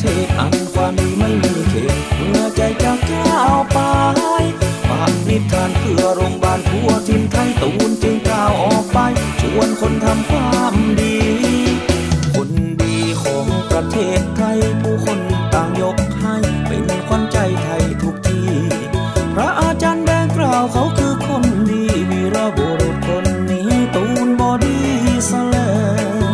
ทศอันความดีไม่มีเขตเมื่อใจจากเจ้าไปปากนิทานเพื่อโรงพยาบาลทั่วทินไทยตูนจึงก้าวออกไปชวนคนทำความดีคนดีของประเทศไทยผู้คนต่างยกให้เป็นขวัญใจไทยทุกที่พระอาจารย์แดงกล่าวเขาคือคนดีวีรบุรุษคนนี้ตูนบอดี้สแลม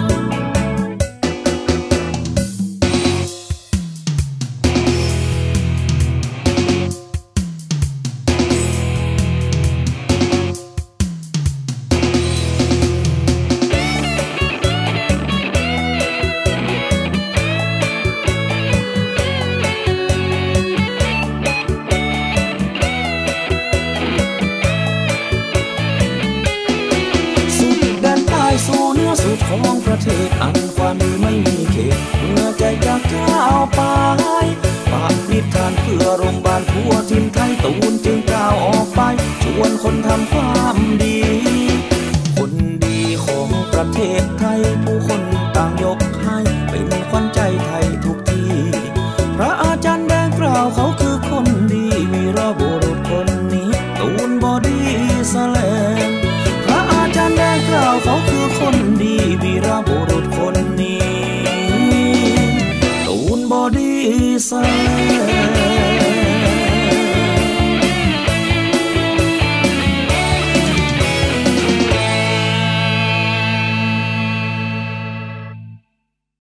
สู่เนื้อสุดของประเทศอันความดีไม่มีเขตเมื่อใจจากเจ้าไปปากนิทานเพื่อโรงพยาบาลทั่วทินไทยตูนจึงก้าวออกไปชวนคนทำความดีคนดีของประเทศไทยผู้คนต่างยกให้เป็นขวัญใจไทยทุกที่พระอาจารย์แดงกล่าวเขาคือคนดีวีรบุรุษคนนี้ตูนบอดี้สแลมพระอาจารย์แดงกล่าวเขาคือคนดีวีรบุรุษคนนี้ตูนบอดี้สแลม